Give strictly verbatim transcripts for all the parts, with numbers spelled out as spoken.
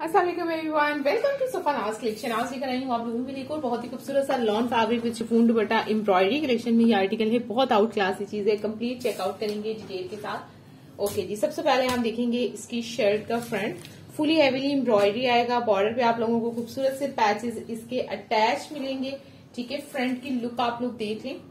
अस्सलाम वालेकुम everyone, welcome to Safanaz collection. आज लेकर आई हूँ आप लोगों के लिए एक और बहुत ही खूबसूरत सा lawn fabric with chiffon dupatta embroidery collection में ये आर्टिकल है। बहुत आउट क्लास की चीज है, कंप्लीट चेकआउट करेंगे डिटेल के साथ। ओके जी, सबसे पहले हम देखेंगे इसकी शर्ट का फ्रंट। फुली हेवीली एम्ब्रॉयडरी आएगा, बॉर्डर पे आप लोगों को खूबसूरत से पैचेस इसके अटैच मिलेंगे। ठीक है, फ्रंट की लुक आप लोग देख लें।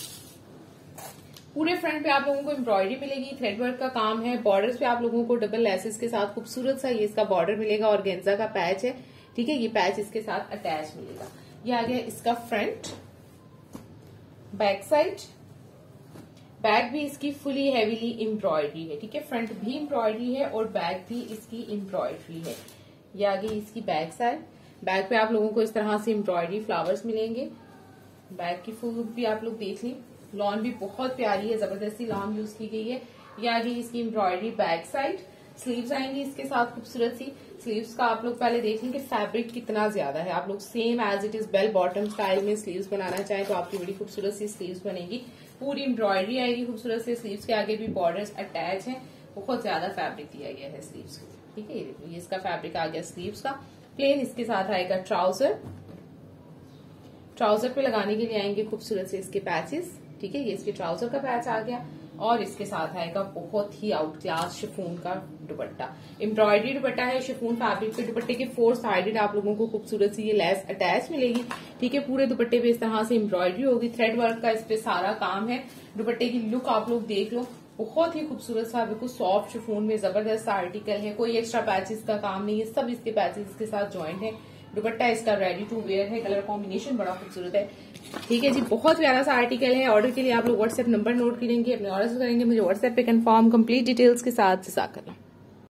पूरे फ्रंट पे आप लोगों को एम्ब्रॉयडरी मिलेगी, थ्रेड वर्क का काम है। बॉर्डर्स पे आप लोगों को डबल लेसेस के साथ खूबसूरत सा ये इसका बॉर्डर मिलेगा और गेंजा का पैच है। ठीक है, ये पैच इसके साथ अटैच मिलेगा। ये आ गया इसका फ्रंट। बैक साइड, बैक भी इसकी फुली हेवीली एम्ब्रॉयडरी है। ठीक है, फ्रंट भी एम्ब्रॉयडरी है और बैक भी इसकी एम्ब्रॉयडरी है। ये आ गई इसकी बैक साइड। बैक पे आप लोगों को इस तरह से एम्ब्रॉयडरी फ्लावर्स मिलेंगे। बैक की फुल लुक भी आप लोग देख लें। लॉन भी बहुत प्यारी है, जबरदस्ती लॉन यूज की गई है। ये आ गई इसकी एम्ब्रॉयडरी बैक साइड। स्लीव्स आएंगी इसके साथ खूबसूरत सी। स्लीव्स का आप लोग पहले देख लें कि फैब्रिक कितना ज्यादा है। आप लोग same as it is bell bottom style में स्लीव्स बनाना चाहें तो आपकी बड़ी खूबसूरत सी स्लीव्स बनेगी। पूरी एम्ब्रॉयडरी आएगी खूबसूरत से। स्लीव्स के आगे भी बॉर्डर्स अटैच है। बहुत ज्यादा फैब्रिक दिया गया है स्लीव्स को। ठीक है, ये देखो, ये इसका फैब्रिक आ गया स्लीव्स का। प्लेन इसके साथ आएगा ट्राउजर। ट्राउजर पे लगाने के लिए आएंगे खूबसूरत से इसके पैचेस। ठीक है, ये इसके ट्राउजर का पैच आ गया और इसके साथ आएगा बहुत ही आउट क्लास शिफॉन का दुपट्टा। एम्ब्रॉयडरी दुपट्टा है, शिफॉन फैब्रिक पे। दुपट्टे के फोर साइडेड आप लोगों को खूबसूरत सी ये लेस अटैच मिलेगी। ठीक है, पूरे दुपट्टे पे इस तरह से एम्ब्रॉयडरी होगी। थ्रेड वर्क का इस पे सारा काम है। दुपट्टे की लुक आप लोग देख लो, बहुत ही खूबसूरत सा, बिल्कुल सॉफ्ट शिफॉन में जबरदस्त आर्टिकल है। कोई एक्स्ट्रा पैचेस का काम नहीं है, सब इसके पैचेस इसके साथ ज्वाइंट है। दुपट्टा इसका रेडी टू वेयर है। कलर कॉम्बिनेशन बड़ा खूबसूरत है। ठीक है जी, बहुत प्यारा सा आर्टिकल है। ऑर्डर के लिए आप लोग व्हाट्सएप नंबर नोट करेंगे, अपने ऑर्डर करेंगे मुझे व्हाट्सएप पे कंफर्म कंप्लीट डिटेल्स के साथ जज़ाकल्लाह।